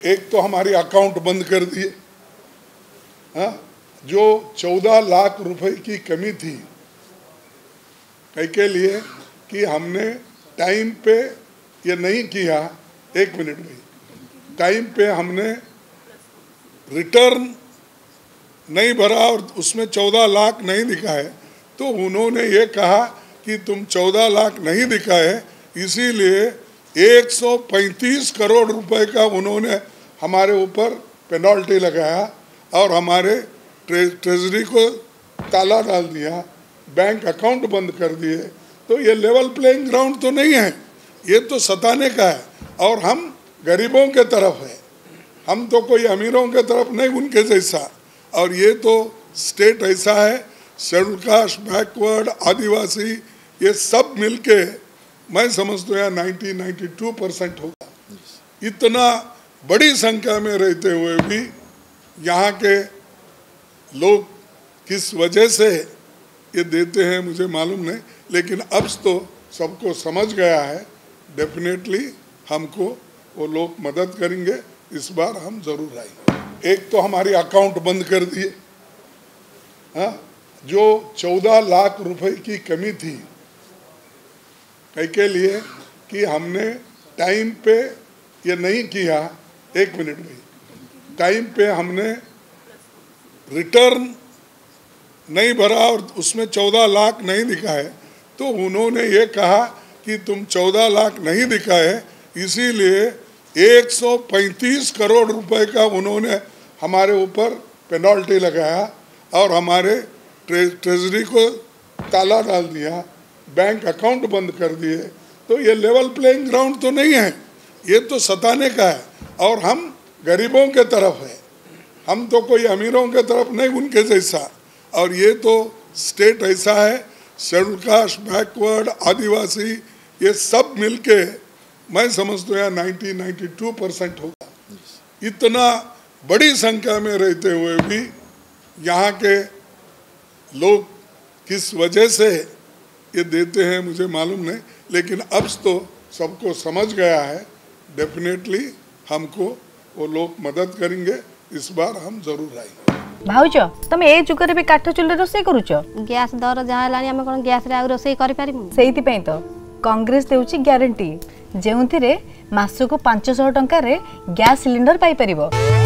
एक तो हमारी अकाउंट बंद कर दिए, हाँ, जो 14 लाख रुपए की कमी थी कई के लिए कि हमने टाइम पे ये नहीं किया। 1 मिनट भाई, टाइम पे हमने रिटर्न नहीं भरा और उसमें 14 लाख नहीं दिखाए, तो उन्होंने ये कहा कि तुम 14 लाख नहीं दिखाए, इसीलिए 135 करोड़ रुपए का उन्होंने हमारे ऊपर पेनल्टी लगाया और हमारे ट्रेजरी को ताला डाल दिया, बैंक अकाउंट बंद कर दिए। तो ये लेवल प्लेइंग ग्राउंड तो नहीं है, ये तो सताने का है। और हम गरीबों के तरफ है, हम तो कोई अमीरों के तरफ नहीं उनके जैसा। और ये तो स्टेट ऐसा है, शेड्यूल कास्ट, बैकवर्ड, आदिवासी, ये सब मिलके मैं समझता हूँ 92% होगा। इतना बड़ी संख्या में रहते हुए भी यहाँ के लोग किस वजह से ये देते हैं मुझे मालूम नहीं, लेकिन अब तो सबको समझ गया है। डेफिनेटली हमको वो लोग मदद करेंगे, इस बार हम जरूर आएंगे। एक तो हमारी अकाउंट बंद कर दिए, हाँ, जो 14 लाख रुपए की कमी थी कई के लिए कि हमने टाइम पे ये नहीं किया। 1 मिनट भाई, टाइम पे हमने रिटर्न नहीं भरा और उसमें 14 लाख नहीं दिखाए, तो उन्होंने ये कहा कि तुम 14 लाख नहीं दिखाए, इसीलिए 135 करोड़ रुपए का उन्होंने हमारे ऊपर पेनल्टी लगाया और हमारे ट्रेजरी को ताला डाल दिया, बैंक अकाउंट बंद कर दिए। तो ये लेवल प्लेइंग ग्राउंड तो नहीं है, ये तो सताने का है। और हम गरीबों के तरफ है, हम तो कोई अमीरों के तरफ नहीं उनके जैसा। और ये तो स्टेट ऐसा है, शेड्यूल कास्ट, बैकवर्ड, आदिवासी, ये सब मिलके मैं समझता हूँ 92% होगा। इतना बड़ी संख्या में रहते हुए भी यहाँ के लोग किस वजह से ये देते हैं मुझे मालूम नहीं, लेकिन अब तो सबको समझ गया है। डेफिनेटली हमको वो लोग मदद करेंगे, इस बार हम जरूर आएंगे। भाउज तमे ए जुगरे भी काठ चुल्ली रोसे करूछ? गैस दर जहाँ लानी आमे कोन गैस रे आ रोसे करि पारिमु? सेहिति पई तो कांग्रेस देउची ग्यारंटी, जेउथिरे मासको 500 टंका रे गैस सिलेंडर पाई परिबो।